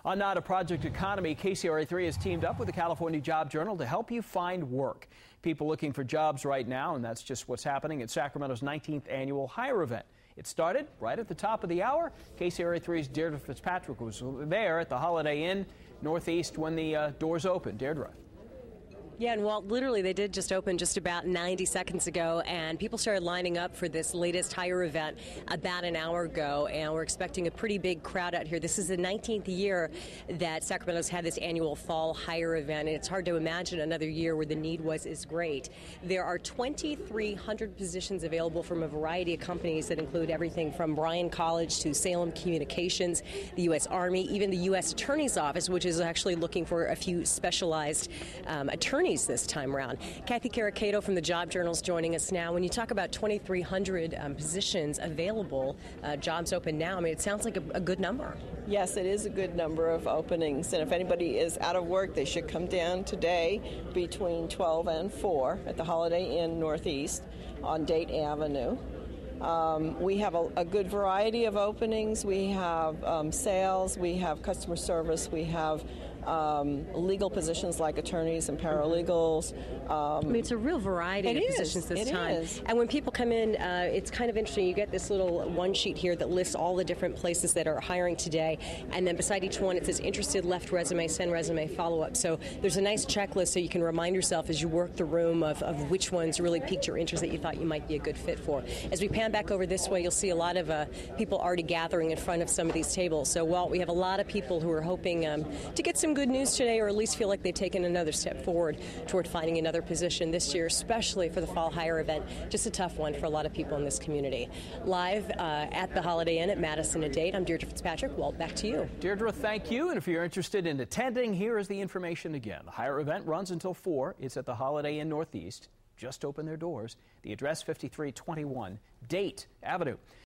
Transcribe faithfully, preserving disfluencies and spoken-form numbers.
On Not a Project Economy, K C R A three has teamed up with the California Job Journal to help you find work. People looking for jobs right now, and that's just what's happening at Sacramento's nineteenth annual Hire event. It started right at the top of the hour. K C R A three's Deirdre Fitzpatrick was there at the Holiday Inn Northeast when the uh, doors opened. Deirdre. Yeah, and Walt, literally, they did just open just about ninety seconds ago, and people started lining up for this latest Hire event about an hour ago, and we're expecting a pretty big crowd out here. This is the nineteenth year that Sacramento's had this annual fall Hire event, and it's hard to imagine another year where the need was as great. There are twenty-three hundred positions available from a variety of companies that include everything from Bryan College to Salem Communications, the U S Army, even the U S Attorney's Office, which is actually looking for a few specialized um, attorneys this time around. Kathy Caracato from the Job Journal is joining us now. When you talk about twenty-three hundred um, positions available, uh, jobs open now, I mean, it sounds like a, a good number. Yes, it is a good number of openings, and if anybody is out of work, they should come down today between twelve and four at the Holiday Inn Northeast on Date Avenue. Um, we have a, a good variety of openings. We have um, sales, we have customer service, we have um, legal positions like attorneys and paralegals. Um, I mean, it's a real variety of is, positions this it time. Is. And when people come in, uh, it's kind of interesting. You get this little one sheet here that lists all the different places that are hiring today, and then beside each one it says interested, left resume, send resume, follow up. So there's a nice checklist so you can remind yourself as you work the room of, of which ones really piqued your interest that you thought you might be a good fit for. As we pan back over this way, you'll see a lot of uh, people already gathering in front of some of these tables. So, Walt, we have a lot of people who are hoping um, to get some good news today, or at least feel like they've taken another step forward toward finding another position this year, especially for the Fall Hire event. Just a tough one for a lot of people in this community. Live uh, at the Holiday Inn at Madison and Dade, I'm Deirdre Fitzpatrick. Walt, back to you. Deirdre, thank you. And if you're interested in attending, here is the information again. The Hire event runs until four. It's at the Holiday Inn Northeast. Just opened their doors. The address, fifty-three twenty-one Date Avenue.